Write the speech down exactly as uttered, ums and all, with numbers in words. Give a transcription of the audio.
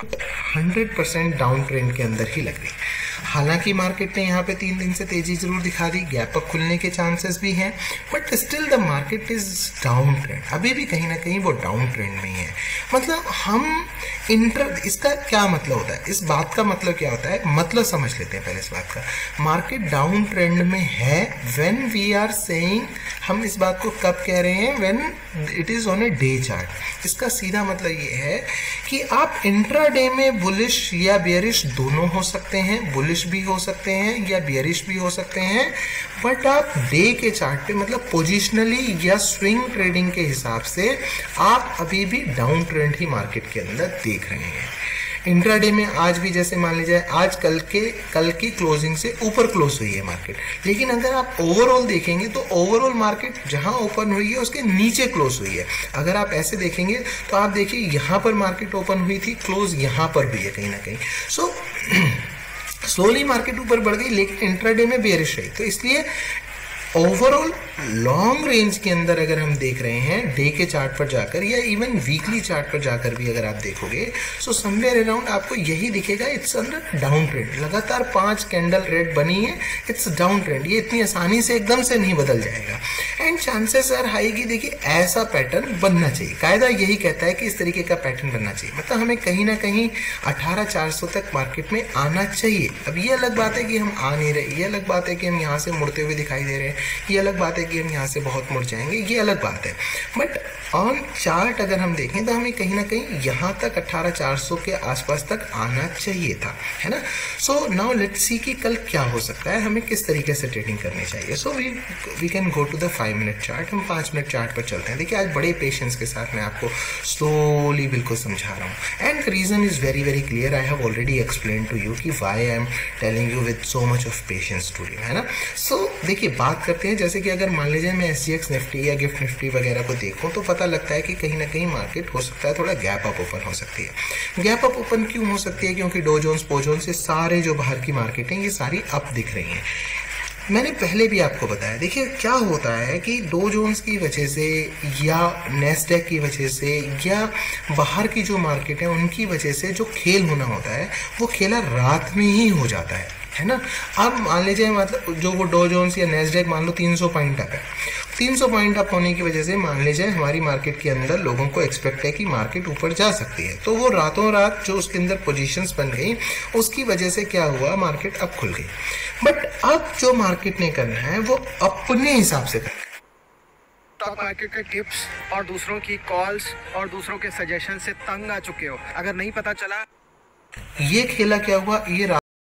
Hundred percent down trend के अंदर ही लग रही। हालांकि मार्केट ने यहाँ पे तीन दिन से तेजी जरूर दिखा दी, गैप अप खुलने के चांसेस भी हैं, but still the market is down trend, अभी भी कहीं ना कहीं वो डाउन ट्रेंड में ही है। मतलब हम इंटर, इसका क्या मतलब होता है, इस बात का मतलब क्या होता है, मतलब समझ लेते हैं पहले इस बात का। मार्केट डाउन ट्रेंड में है व्हेन वी आर सेइंग, हम इस बात को कब कह रहे हैं, when it is on a day chart. इसका सीधा मतलब ये है कि आप इंट्राडे में बुलिश या बेयरिश दोनों हो सकते हैं, बुलिश भी हो सकते हैं या बेयरिश भी हो सकते हैं, बट आप डे के चार्ट पे मतलब पोजिशनली या स्विंग ट्रेडिंग के हिसाब से आप अभी भी डाउन ट्रेंड ही मार्केट के अंदर देख रहे हैं। इंट्राडे में आज भी जैसे मान लीजिए आज कल के कल की क्लोजिंग से ऊपर क्लोज हुई है मार्केट, लेकिन अगर आप ओवरऑल देखेंगे तो ओवरऑल मार्केट जहां ओपन हुई है उसके नीचे क्लोज हुई है। अगर आप ऐसे देखेंगे तो आप देखिए यहाँ पर मार्केट ओपन हुई थी, क्लोज यहाँ पर हुई है कहीं ना कहीं। सो स्लोली मार्केट ऊपर बढ़ गई, लेकिन इंट्राडे में बेयरिश रही। तो इसलिए ओवरऑल लॉन्ग रेंज के अंदर अगर हम देख रहे हैं डे के चार्ट पर जाकर या इवन वीकली चार्ट पर जाकर भी अगर आप देखोगे, सो समवेयर अराउंड आपको यही दिखेगा, इट्स अंडर डाउन ट्रेंड। लगातार पांच कैंडल रेड बनी है, इट्स डाउन ट्रेंड। ये इतनी आसानी से एकदम से नहीं बदल जाएगा एंड चांसेस आर हाई कि देखिए ऐसा पैटर्न बनना चाहिए। कायदा यही कहता है कि इस तरीके का पैटर्न बनना चाहिए, मतलब हमें कहीं ना कहीं अठारह चार सौ तक मार्केट में आना चाहिए। अब ये अलग बात है कि हम आ नहीं रहे, ये अलग बात है कि हम यहाँ से मुड़ते हुए दिखाई दे रहे हैं, ये अलग बात है कि हम यहाँ से बहुत मुड़ जाएंगे, ये अलग बात है। बट ऑन चार्ट अगर हम देखें तो हमें कहीं ना कहीं यहाँ तक अठारह चार सौ के आसपास तक आना चाहिए था, है ना। सो नाउ लेट्स सी कि कल क्या हो सकता है, हमें किस तरीके से ट्रेडिंग करनी चाहिए। So we we can go to the five minute chart. हम पाँच मिनट चार्ट पर चलते हैं। देखिए आज बड़े पेशेंस के साथ मैं आपको स्लोली बिल्कुल समझा रहा हूँ and the reason is very very clear. I have already explain to you कि why I am telling you with so much of patience to you, है ना। सो देखिए बात करते हैं, जैसे कि अगर मान लीजिए मैं एस जी एक्स निफ्टी या गिफ्ट निफ्टी वगैरह को देखूं तो पता लगता है कि कहीं ना कहीं मार्केट हो सकता है थोड़ा गैप अप ओपन हो सकती है। गैप अप ओपन क्यों हो सकती है, क्योंकि डो जोन्स पो जोन्स से सारे जो बाहर की मार्केट हैं ये सारी अप दिख रही हैं। मैंने पहले भी आपको बताया, देखिए क्या होता है कि डो जोन्स की वजह से या नेस्डैक की वजह से या बाहर की जो मार्केट है उनकी वजह से जो खेल होना होता है वो खेला रात में ही हो जाता है, है ना। अब मान लीजिए मतलब जो वो डो जोन्स या नेस्डैक मान लो तीन सौ पॉइंट अप है, तीन सौ पॉइंट अप होने की वजह से मान लीजिए हमारी मार्केट के अंदर लोगों को एक्सपेक्ट है कि मार्केट ऊपर जा सकती है, तो वो रातों रात जो उसके अंदर पोजीशंस बन गई उसकी वजह से क्या हुआ, मार्केट अब खुल गई। बट अब जो मार्केट ने करना है वो अपने हिसाब से करना है। स्टॉक मार्केट के टिप्स और दूसरों की कॉल्स और दूसरों के सजेशन से तंग आ चुके हो, अगर नहीं पता चला ये खेला क्या हुआ, ये